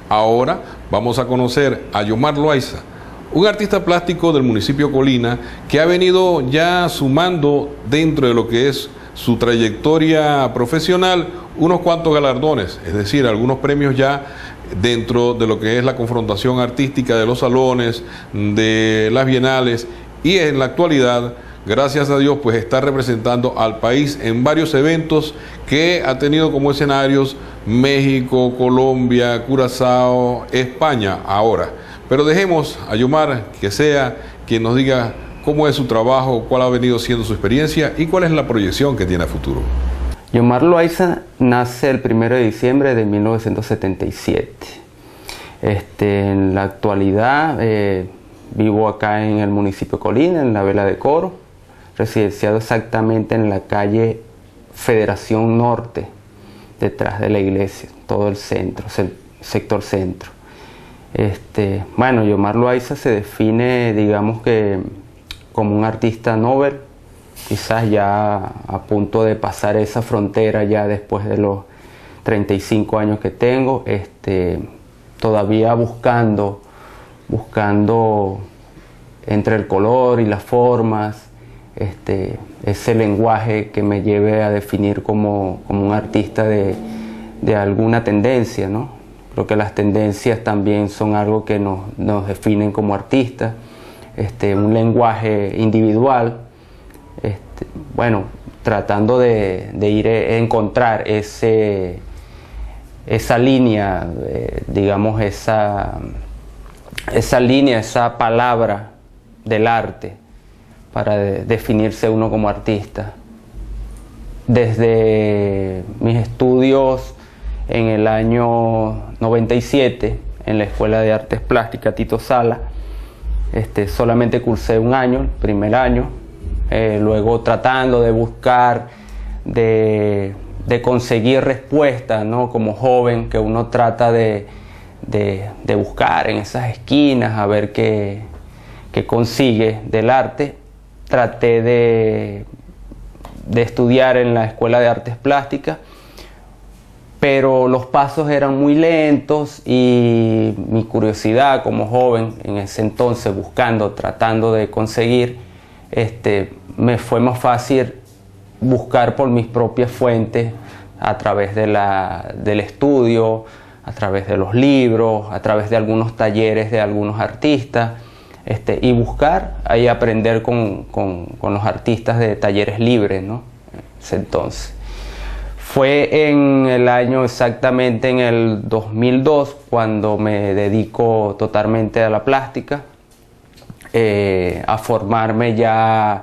Ahora vamos a conocer a Yomar Loaiza, un artista plástico del municipio Colina que ha venido ya sumando dentro de lo que es su trayectoria profesional unos cuantos galardones, es decir, algunos premios ya dentro de lo que es la confrontación artística de los salones, de las bienales, y en la actualidad, gracias a Dios, pues está representando al país en varios eventos que ha tenido como escenarios México, Colombia, Curazao, España ahora. Pero dejemos a Yomar que sea quien nos diga cómo es su trabajo, cuál ha venido siendo su experiencia y cuál es la proyección que tiene a futuro. Yomar Loaiza nace el 1 de diciembre de 1977. En la actualidad vivo acá en el municipio Colina, en la Vela de Coro, residenciado exactamente en la calle Federación Norte, detrás de la iglesia, todo el centro, sector centro. Bueno, Yomar Loaiza se define, digamos que, como un artista novel, quizás ya a punto de pasar esa frontera ya después de los 35 años que tengo, todavía buscando entre el color y las formas, ese lenguaje que me lleve a definir como un artista de alguna tendencia, ¿no? Creo que las tendencias también son algo que nos definen como artistas, un lenguaje individual, bueno, tratando de ir a encontrar esa línea, digamos, esa línea, esa palabra del arte para definirse uno como artista. Desde mis estudios en el año 97 en la Escuela de Artes Plásticas Tito Sala, solamente cursé un año, el primer año, luego tratando de buscar, de conseguir respuestas, ¿no? Como joven, que uno trata de buscar en esas esquinas a ver qué consigue del arte. Traté de estudiar en la Escuela de Artes Plásticas, pero los pasos eran muy lentos y mi curiosidad como joven en ese entonces, tratando de conseguir, me fue más fácil buscar por mis propias fuentes a través del estudio, a través de los libros, a través de algunos talleres de algunos artistas, y buscar ahí aprender con los artistas de talleres libres, ¿no? Ese entonces. Fue en el año exactamente en el 2002 cuando me dedico totalmente a la plástica, a formarme ya,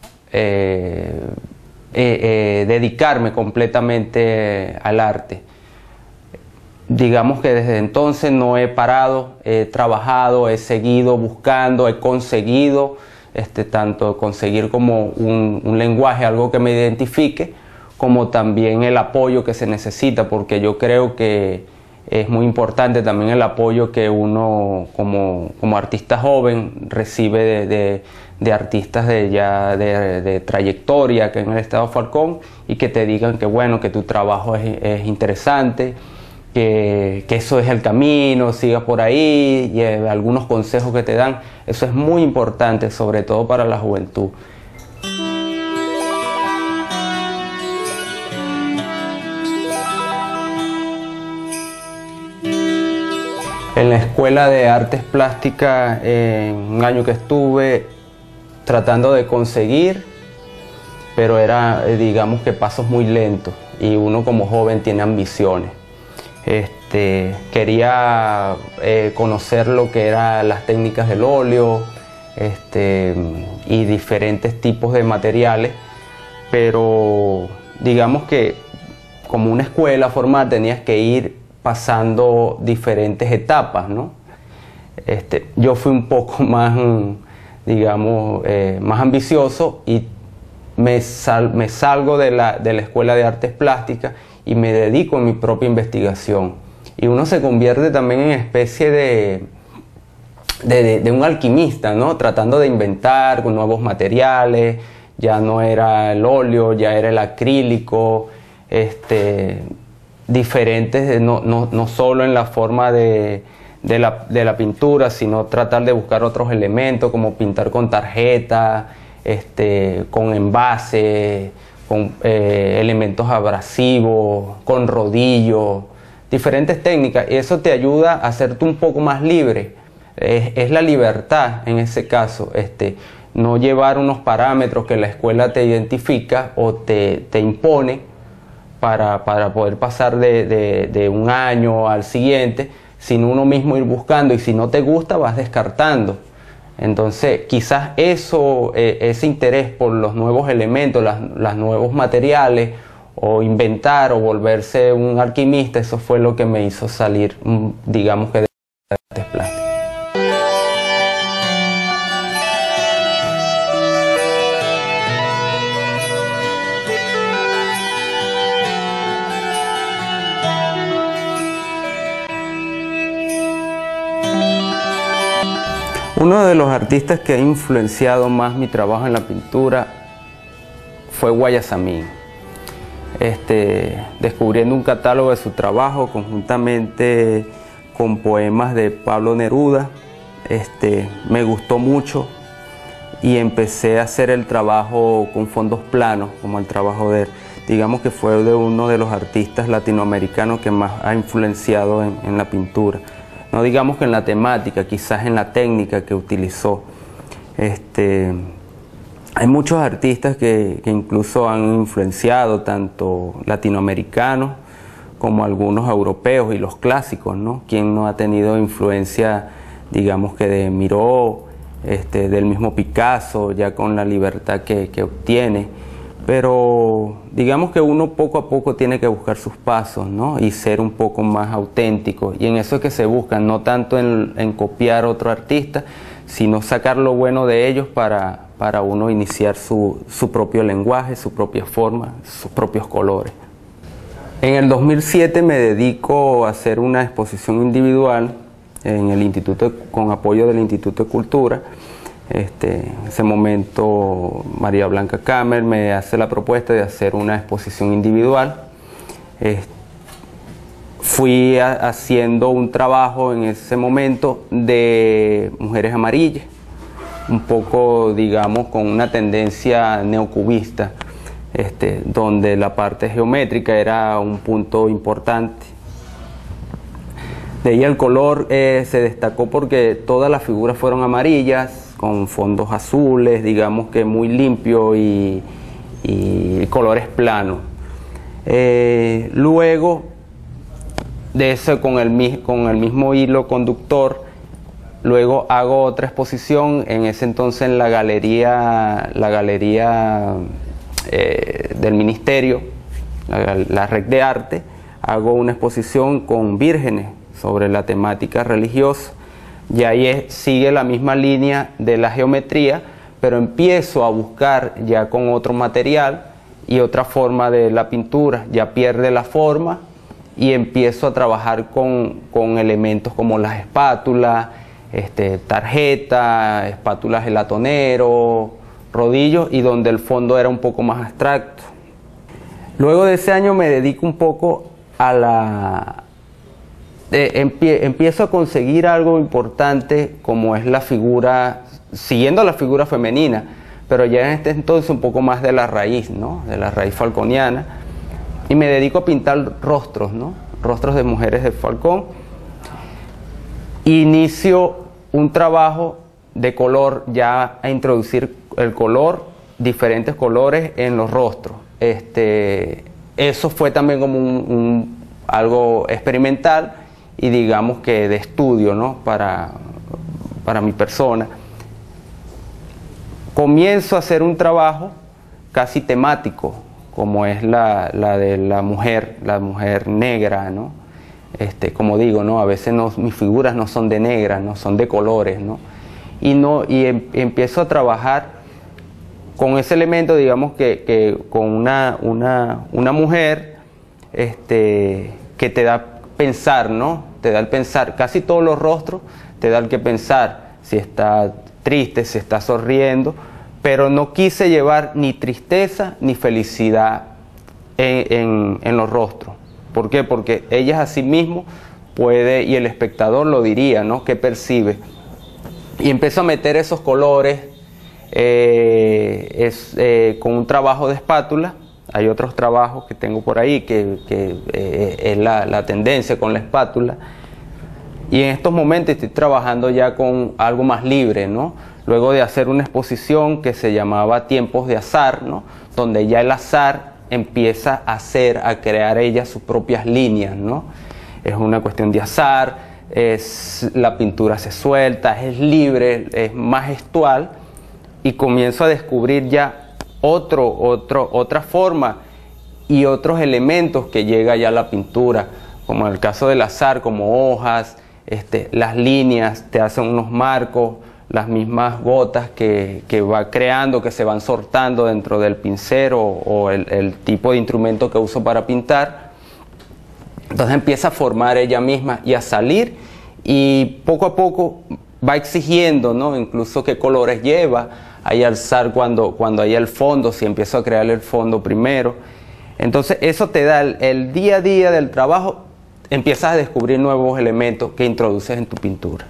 dedicarme completamente al arte. Digamos que desde entonces no he parado, he trabajado, he seguido buscando, he conseguido, tanto conseguir como un lenguaje, algo que me identifique, como también el apoyo que se necesita, porque yo creo que es muy importante también el apoyo que uno como artista joven recibe de artistas de trayectoria que en el estado Falcón, y que te digan que bueno, que tu trabajo es interesante, que eso es el camino, sigas por ahí, y algunos consejos que te dan. Eso es muy importante, sobre todo para la juventud. En la Escuela de Artes Plásticas, en un año que estuve tratando de conseguir, pero era, digamos que pasos muy lentos, y uno como joven tiene ambiciones. Quería conocer lo que eran las técnicas del óleo y diferentes tipos de materiales, pero digamos que como una escuela formal tenías que ir pasando diferentes etapas, ¿no? Yo fui un poco más, digamos, más ambicioso, y me salgo de la Escuela de Artes Plásticas y me dedico a mi propia investigación. Y uno se convierte también en especie de un alquimista, ¿no? Tratando de inventar con nuevos materiales. Ya no era el óleo, ya era el acrílico. diferentes, no solo en la forma de la pintura, sino tratar de buscar otros elementos como pintar con tarjeta, con envase, con elementos abrasivos, con rodillo, diferentes técnicas. Y eso te ayuda a hacerte un poco más libre. Es la libertad en ese caso, no llevar unos parámetros que la escuela te identifica o te impone para poder pasar de un año al siguiente, sino uno mismo ir buscando, y si no te gusta vas descartando. Entonces quizás eso, ese interés por los nuevos elementos, los nuevos materiales, o inventar o volverse un alquimista, eso fue lo que me hizo salir, digamos que de artes plásticas. Uno de los artistas que ha influenciado más mi trabajo en la pintura fue Guayasamín. Descubriendo un catálogo de su trabajo conjuntamente con poemas de Pablo Neruda, me gustó mucho y empecé a hacer el trabajo con fondos planos, como el trabajo de él. Digamos que fue de uno de los artistas latinoamericanos que más ha influenciado en la pintura. No digamos que en la temática, quizás en la técnica que utilizó. Hay muchos artistas que incluso han influenciado, tanto latinoamericanos como algunos europeos y los clásicos, ¿no? ¿Quién no ha tenido influencia, digamos que de Miró, del mismo Picasso, ya con la libertad que obtiene? Pero digamos que uno poco a poco tiene que buscar sus pasos, ¿no? Y ser un poco más auténtico. Y en eso es que se busca, no tanto en copiar a otro artista, sino sacar lo bueno de ellos para uno iniciar su propio lenguaje, su propia forma, sus propios colores. En el 2007 me dedico a hacer una exposición individual en el instituto, con apoyo del Instituto de Cultura. En ese momento María Blanca Kammer me hace la propuesta de hacer una exposición individual. Fui haciendo un trabajo en ese momento de mujeres amarillas, un poco, digamos, con una tendencia neocubista, donde la parte geométrica era un punto importante. De ahí el color se destacó porque todas las figuras fueron amarillas, con fondos azules, digamos que muy limpio y colores planos. Luego de eso, con el mismo hilo conductor, luego hago otra exposición, en ese entonces en la galería del Ministerio, la Red de Arte, hago una exposición con vírgenes sobre la temática religiosa. Y ahí sigue la misma línea de la geometría, pero empiezo a buscar ya con otro material y otra forma de la pintura. Ya pierde la forma y empiezo a trabajar con elementos como las espátulas, tarjeta, espátulas gelatonero, rodillos, y donde el fondo era un poco más abstracto. Luego de ese año me dedico un poco a empiezo a conseguir algo importante, como es la figura, siguiendo la figura femenina, pero ya en este entonces un poco más de la raíz, ¿no? De la raíz falconiana, y me dedico a pintar rostros, ¿no? Rostros de mujeres de Falcón. Inicio un trabajo de color, ya a introducir el color, diferentes colores en los rostros. Eso fue también como algo experimental y digamos que de estudio, ¿no? para mi persona. Comienzo a hacer un trabajo casi temático, como es la de la mujer negra, ¿no? Como digo, ¿no? A veces mis figuras no son de negras, no son de colores, ¿no? Y empiezo a trabajar con ese elemento, digamos que con una mujer que te da pensar, ¿no? Te da el pensar, casi todos los rostros te da el que pensar, si está triste, si está sonriendo, pero no quise llevar ni tristeza ni felicidad en los rostros, ¿Por qué? Porque ellas asimismo puede, y el espectador lo diría, ¿no? ¿Qué percibe? Y empiezo a meter esos colores con un trabajo de espátula. Hay otros trabajos que tengo por ahí que es la tendencia con la espátula. Y en estos momentos estoy trabajando ya con algo más libre, ¿no? Luego de hacer una exposición que se llamaba Tiempos de Azar, ¿no? Donde ya el azar empieza a crear ella sus propias líneas, ¿no? Es una cuestión de azar, la pintura se suelta, es libre, es más gestual, y comienzo a descubrir ya otra forma y otros elementos que llega ya a la pintura, como en el caso del azar, como hojas, las líneas te hacen unos marcos, las mismas gotas que va creando, que se van soltando dentro del pincel o el tipo de instrumento que uso para pintar. Entonces empieza a formar ella misma y a salir, y poco a poco va exigiendo, ¿no? Incluso qué colores lleva, hay alzar cuando hay el fondo, si empiezo a crear el fondo primero. Entonces eso te da el día a día del trabajo, empiezas a descubrir nuevos elementos que introduces en tu pintura.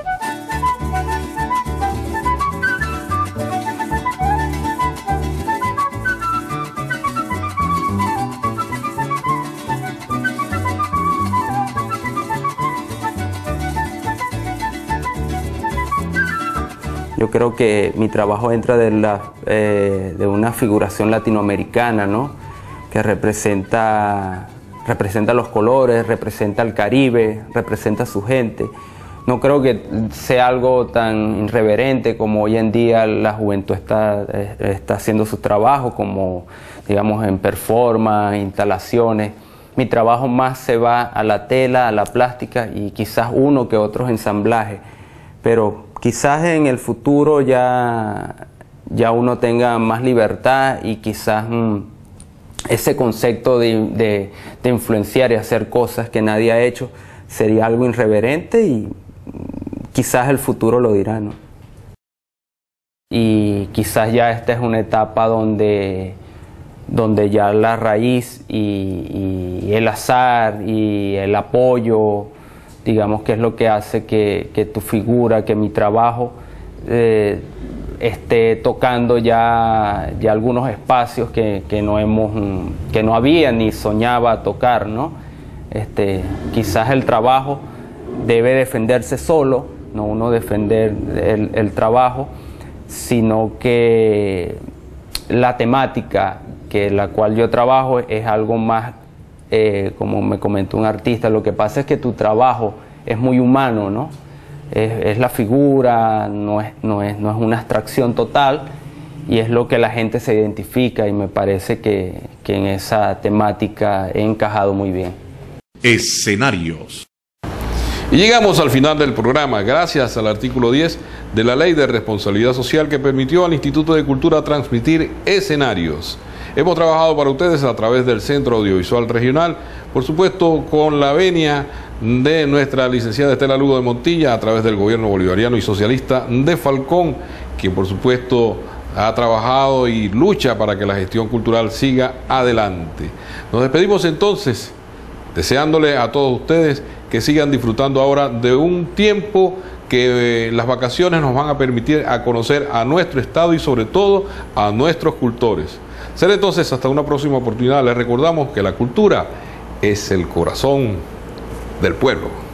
Yo creo que mi trabajo entra de una figuración latinoamericana, ¿no? Que representa los colores, representa el Caribe, representa a su gente. No creo que sea algo tan irreverente como hoy en día la juventud está haciendo su trabajo, como digamos en performance, instalaciones. Mi trabajo más se va a la tela, a la plástica y quizás uno que otros ensamblajes, pero quizás en el futuro ya uno tenga más libertad y quizás ese concepto de influenciar y hacer cosas que nadie ha hecho sería algo irreverente, y quizás el futuro lo dirá, ¿no? Y quizás ya esta es una etapa donde ya la raíz y el azar y el apoyo, digamos que es lo que hace que tu figura, que mi trabajo esté tocando ya algunos espacios que no había ni soñaba tocar, ¿no? Quizás el trabajo debe defenderse solo, no uno defender el trabajo, sino que la temática la cual yo trabajo es algo más, como me comentó un artista, lo que pasa es que tu trabajo es muy humano, ¿no? Es la figura, no es una abstracción total, y es lo que la gente se identifica, y me parece que en esa temática he encajado muy bien. Escenarios. Y llegamos al final del programa, gracias al artículo 10 de la Ley de Responsabilidad Social, que permitió al Instituto de Cultura transmitir escenarios. Hemos trabajado para ustedes a través del Centro Audiovisual Regional, por supuesto con la venia de nuestra licenciada Estela Lugo de Montilla, a través del gobierno bolivariano y socialista de Falcón, quien por supuesto ha trabajado y lucha para que la gestión cultural siga adelante. Nos despedimos entonces, deseándole a todos ustedes que sigan disfrutando ahora de un tiempo que las vacaciones nos van a permitir a conocer a nuestro estado y sobre todo a nuestros cultores. Será entonces hasta una próxima oportunidad. Les recordamos que la cultura es el corazón del pueblo.